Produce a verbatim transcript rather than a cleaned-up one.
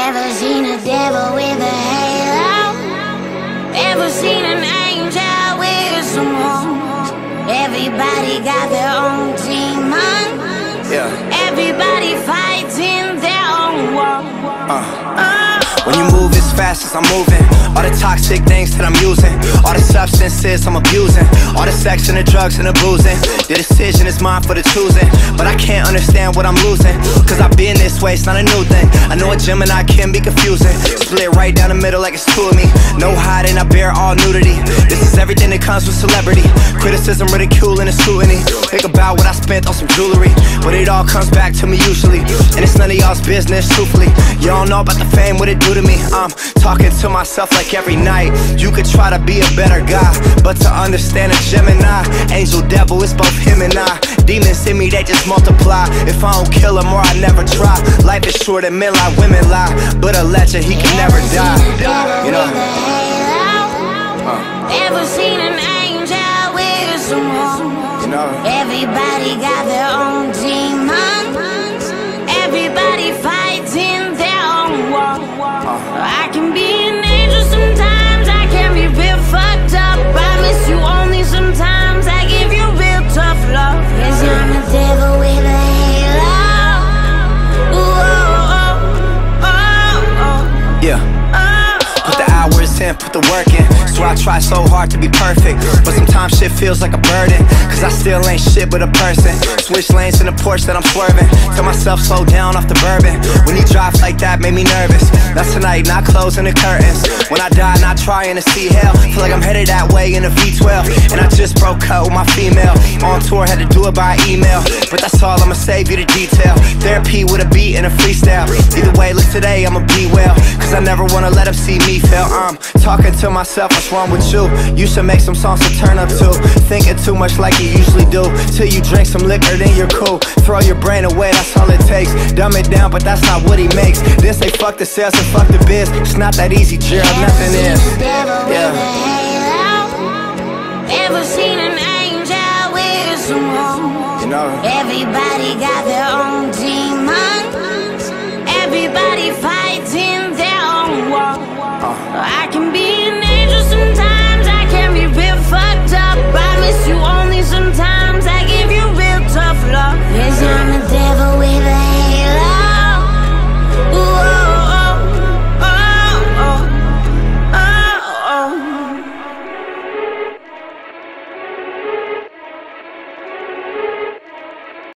Ever seen a devil with a halo? Ever seen an angel with some horns? Everybody got their own demons. Yeah. Everybody fighting their own war. Uh. Uh. When you move as fast as I'm moving, all the toxic things that I'm using, all the substances I'm abusing, all the sex and the drugs and the boozing. The decision is mine for the choosing, but I can't understand what I'm losing, cause I've been this way, it's not a new thing. I know a Gemini can be confusing, split right down the middle like it's two of me. No hiding, I bear all nudity. This is everything that comes with celebrity. Criticism, ridicule, and scrutiny. Think about what I spent on some jewelry, but it all comes back to me usually, and it's none of y'all's business, truthfully. You don't know about the fame, what it do to me. I'm talking to myself like every night. You could try to be a better guy, but to understand a Gemini, angel, devil, it's both him and I. Demons in me, they just multiply. If I don't kill them or I never try. Life is short and men lie, women lie, but a legend, he can never die. You know? Uh. Ever seen an angel with some horns? You know? Everybody got their own demons. Everybody fighting their own war. I can be an angel sometimes, I can be real fucked up. Promise you only sometimes, I give you real tough love. Cause I'm a devil with a halo. Ooh, oh, oh, oh, oh. Yeah. Put the hours in, put the work in. So I try so hard to be perfect, but sometimes shit feels like a burden, cause I still ain't shit but a person. Switch lanes in the Porsche that I'm swerving. Tell myself slow down off the bourbon. When you drive like that made me nervous. That's tonight, not closing the curtains. When I die, not trying to see hell. Feel like I'm headed that way in a V twelve, and I just broke up with my female. On tour, had to do it by email, but that's all, I'ma save you the detail. Therapy with a beat and a freestyle. Either way, look today, I'ma be well, cause I never wanna let them see me fail. I'm talking to myself, what's wrong with you? You should make some songs to turn up to. Thinking too much like you usually do. Till you drink some liquor, then you're cool. Throw your brain away, that's all it takes. Dumb it down, but that's not what he makes. Then say fuck the sales and fuck the biz. It's not that easy, Gerald, nothing is. Yeah. Ever seen an angel with some horns? You know? Everybody got their own demons. Everybody fighting their own war. Uh. I can be